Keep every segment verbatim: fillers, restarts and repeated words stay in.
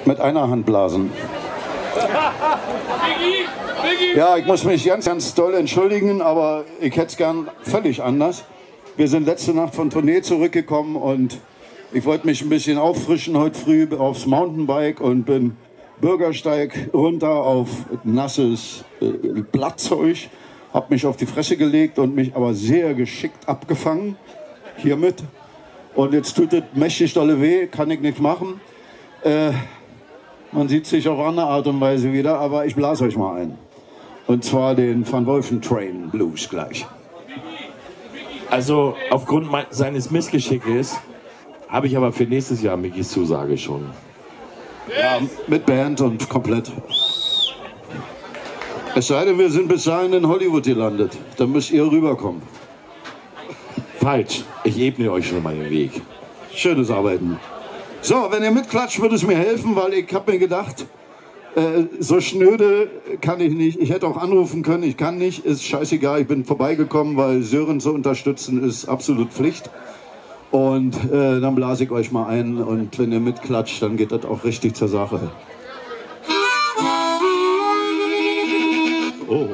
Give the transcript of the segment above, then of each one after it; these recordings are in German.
Mit einer Hand blasen. Ja, ich muss mich ganz, ganz doll entschuldigen, aber ich hätte es gern völlig anders. Wir sind letzte Nacht von Tournee zurückgekommen und ich wollte mich ein bisschen auffrischen heute früh aufs Mountainbike und bin Bürgersteig runter auf nasses äh, Blattzeug, habe mich auf die Fresse gelegt und mich aber sehr geschickt abgefangen, hiermit. Und jetzt tut es mächtig dolle weh, kann ich nicht machen. Äh, man sieht sich auf andere Art und Weise wieder, aber ich blase euch mal ein. Und zwar den Van Wolfen Train Blues gleich. Also aufgrund seines Missgeschickes habe ich aber für nächstes Jahr Mickys Zusage schon. Ja, mit Band und komplett. Es sei denn, wir sind bis dahin in Hollywood gelandet. Dann müsst ihr rüberkommen. Falsch. Ich ebne euch schon mal den Weg. Schönes Arbeiten. So, wenn ihr mitklatscht, würde es mir helfen, weil ich habe mir gedacht, äh, so schnöde kann ich nicht. Ich hätte auch anrufen können, ich kann nicht. Ist scheißegal, ich bin vorbeigekommen, weil Sören zu unterstützen ist absolut Pflicht. Und äh, dann blase ich euch mal ein und wenn ihr mitklatscht, dann geht das auch richtig zur Sache. Oh.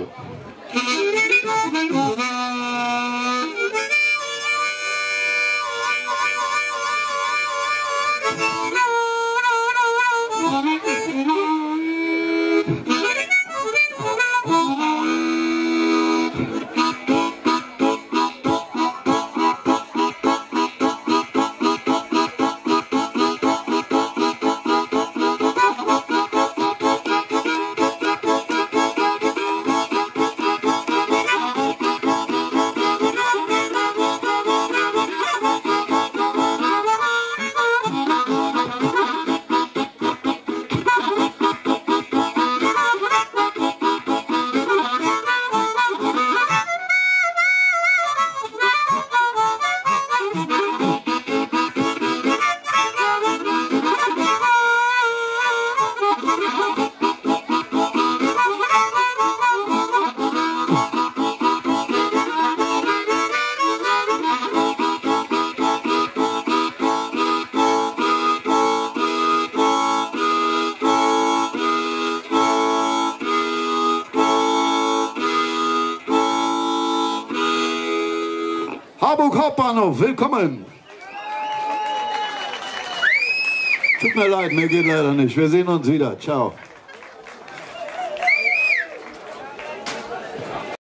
Harburg Hauptbahnhof, willkommen! Tut mir leid, mir geht leider nicht. Wir sehen uns wieder. Ciao.